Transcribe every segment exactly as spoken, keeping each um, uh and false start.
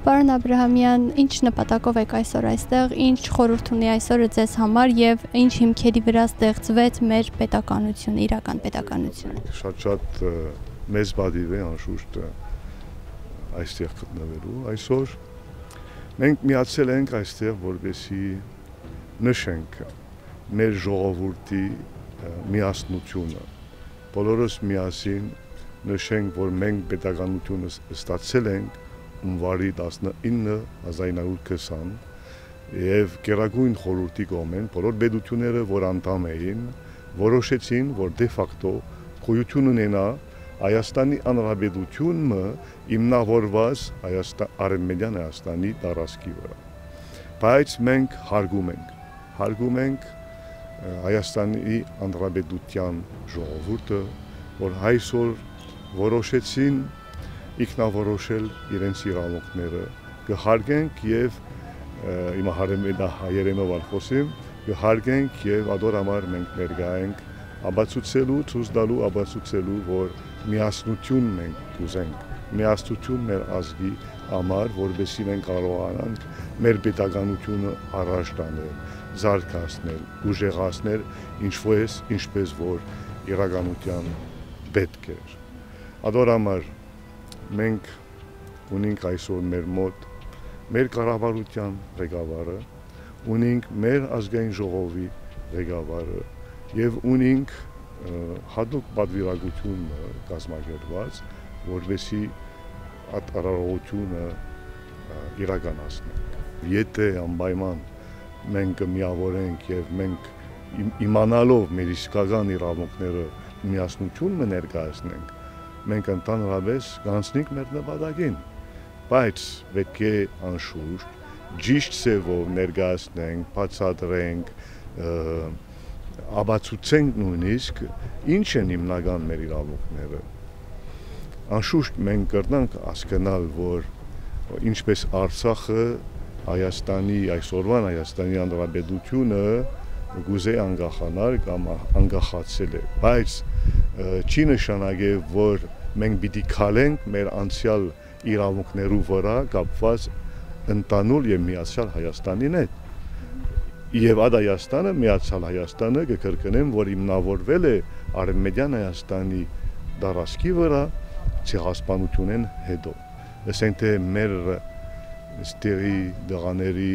Պարոն Աբրահամյան, ինչ նպատակով եք այսօր այստեղ, ինչ խորհուրդ ունի այսօրը ձեզ համար եւ ինչ հիմքերի վրա ստեղծվեց մեր պետականությունը, իրական պետականությունը։ Շատ-շատ մեծ բադիվ է անշուշտ այստեղ գտնվելու։ Այսօր մենք միացել ենք այստեղ, որպեսզի նշենք մեր ժողովրդի միասնությունը։ Բոլորս միասին նշենք, որ մենք պետականությունը ստացել ենք հունվարի տասնինը հազար ինը հարյուր քսան եւ Գերագույն խորհրդի կողմեն բոլոր պետությունները, որ անդամ էին, որոշեցին, որ դե ֆակտո գոյություն ունենա Հայաստանի Հանրապետությունը հիմնավորված Արևմտյան Հայաստանի տարածքի վրա։ Բայց մենք հարգում ենք, հարգում ենք Հայաստանի Հանրապետության ժողովուրդը, որ այսօր որոշեցին ինքնավորոշել իրենց իրավունքները, կհարգենք եւ հիմա հայերենով խոսեմ, կհարգենք եւ ադոր համար մենք ներկա ենք աբացուցելու, ցույց տալու, աբացուցելու, որ միասնություն մենք ուզենք, միասնություն մեր ազգի համար, որովհետեւ մենք կարողանանք մեր պետականությունը առաջ տանել, զարգացնել, ուժեղացնել, ինչպես ինչպես որ իրականության պետք է։ Ադոր համար մենք ունենք այսօր մեր մոտ մեր կառավարության ղեկավարը, ունենք մեր ազգային ժողովի ղեկավարը եւ ունենք հատուկ պատվիրակություն կազմակերպված, որովհետեւ այդ արարողությունը իրականացնենք։ Եթե անպայման մենք միավորենք եւ մենք իմանալով մեր իսկական իրավունքները միասնություն ներկայացնենք, մենք ընդհանրապես կանցնենք մեր նպատակին, բայց պետք է անշուշտ ճիշտ ձևով ներկայացնենք, բացատրենք, աբացուցենք նույնիսկ ինչ են հիմնական մեր իրավունքները։ Անշուշտ մենք կրնանք հասկանալ, որ ինչպես Արցախը Հայաստանի այսօրվան Հայաստանի Հանրապետությունը գուզե անկախանալ կամ անկախացել է, բայց չի նշանակե, որ մենք պիտի քալենք մեր անցյալ իրավունքներու վրա կապված ընդանուր եւ միացյալ Հայաստանին հետ։ Եվ այդ Հայաստանը, միացյալ Հայաստանը կկրկնեմ, որ հիմնավորվել է Արևմտյան Հայաստանի տարածքի վրա ցեղասպանությունեն հետո։ Ասենք թե մեր ստերի դղաների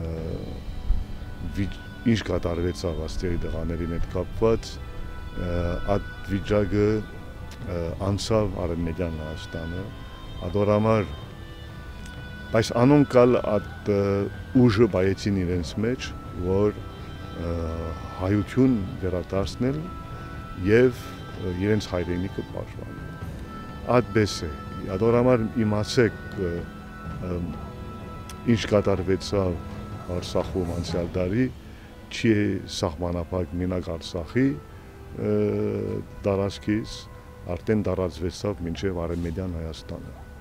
ինչ կատարվեցավ աստերի դղաներին հետ կապված այդ վիճակը անցավ Արևմտյան Հայաստանը, ադոր համար, բայց անոնքալ այդ ուժը բայեցին իրենց մեջ, որ հայություն վերադարձնել եւ իրենց հայրենիքը պաշտպանել։ Այդպես է, ադոր համար իմացեք ինչ կատարվեցավ Արցախում անցյալ տարի, չի սահմանափակ մենակ Արցախի տարածքից, արդեն տարածվեցավ մինչև Արևմտյան Հայաստանը։